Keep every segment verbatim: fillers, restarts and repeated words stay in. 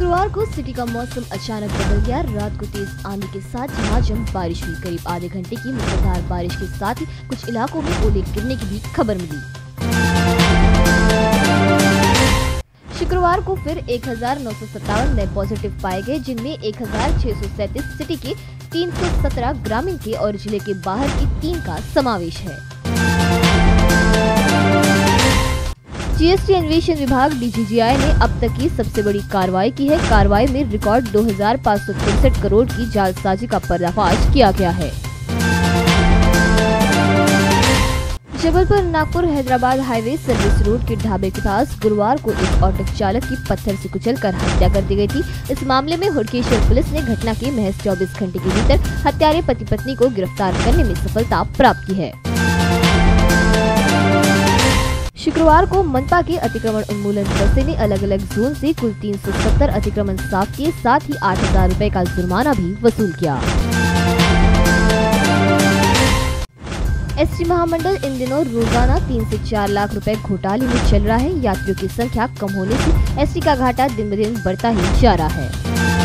शुक्रवार को सिटी का मौसम अचानक बदल गया। रात को तेज आंधी के साथ झमाझम बारिश हुई। करीब आधे घंटे की मूसलाधार बारिश के साथ ही कुछ इलाकों में ओले गिरने की भी खबर मिली। शुक्रवार को फिर एक हजार नौ सौ सत्तावन नए पॉजिटिव पाए गए, जिनमें एक हजार छह सौ सैंतीस सिटी के, तीन सौ सत्रह ग्रामीण के और जिले के बाहर के तीन का समावेश है। जीएसटी अन्वेषण विभाग डी जी जी आई ने अब तक की सबसे बड़ी कार्रवाई की है। कार्रवाई में रिकॉर्ड दो हजार पाँच सौ तिरसठ करोड़ की जालसाजी का पर्दाफाश किया गया है। Jabalpur Nagpur Hyderabad highway service road के ढाबे के पास गुरुवार को एक ऑटो चालक की पत्थर से कुचलकर हत्या कर दी गई थी। इस मामले में हुडकेश्वर पुलिस ने घटना के महज चौबीस घंटे के भीतर हत्यारे पति पत्नी को गिरफ्तार करने में सफलता प्राप्त की है। शुक्रवार को मनपा के अतिक्रमण उन्मूलन दस्ते ने अलग अलग जोन से कुल तीन सौ सत्तर अतिक्रमण साफ किए, साथ ही आठ हजार रूपए का जुर्माना भी वसूल किया। एसटी महामंडल इन दिनों रोजाना तीन से चार लाख रुपए घोटाले में चल रहा है। यात्रियों की संख्या कम होने से एसटी का घाटा दिन ब दिन बढ़ता ही जा रहा है।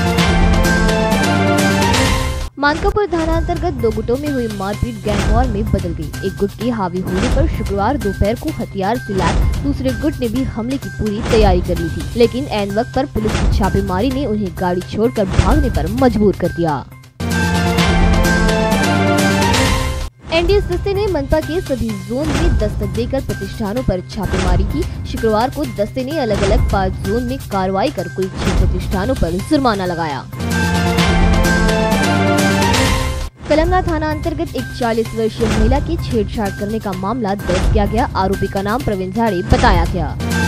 मानकापुर थाना अंतर्गत दो गुटों में हुई मारपीट गैंग वॉर में बदल गई। एक गुट के हावी होने पर शुक्रवार दोपहर को हथियार से लैस दूसरे गुट ने भी हमले की पूरी तैयारी कर ली थी, लेकिन ऐन वक्त पर पुलिस की छापेमारी ने उन्हें गाड़ी छोड़कर भागने पर मजबूर कर दिया। एनडीएस दस्ते ने मनपा के सभी जोन में दस्तक देकर प्रतिष्ठानों पर छापेमारी की। शुक्रवार को दस्ते ने अलग अलग पाँच जोन में कार्रवाई कर कुल छह प्रतिष्ठानों पर जुर्माना लगाया। कलमना थाना अंतर्गत एक चालीस वर्षीय महिला की छेड़छाड़ करने का मामला दर्ज किया गया। आरोपी का नाम प्रवीण झाड़ी बताया गया।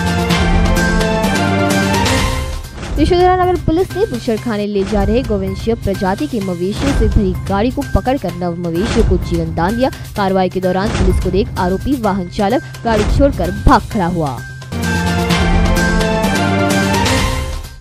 यशोधरा नगर पुलिस ने बुशरखाने ले जा रहे गोवंशीय प्रजाति के मवेशियों से भरी गाड़ी को पकड़कर नव मवेशियों को जीवन दान दिया। कार्रवाई के दौरान पुलिस को देख आरोपी वाहन चालक गाड़ी छोड़कर भाग खड़ा हुआ।